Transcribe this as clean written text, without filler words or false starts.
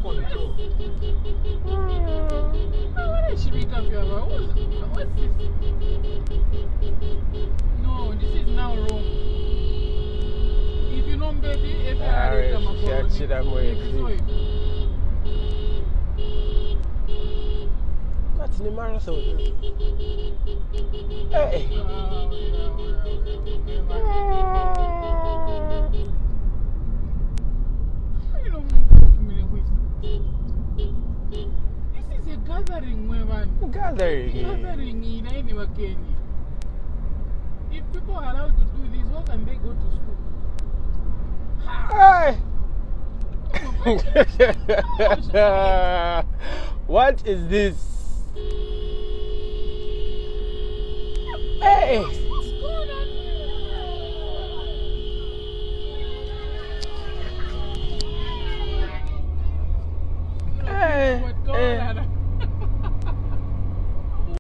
control. What is she make up here about? What's this? No, this is now wrong. If you don't baby, if you are ready to come That's the marathon. Hey. This is a gathering, Gathering in any Kenya. If people are allowed to do this, how can they go to school? Hey. What is this? Hey.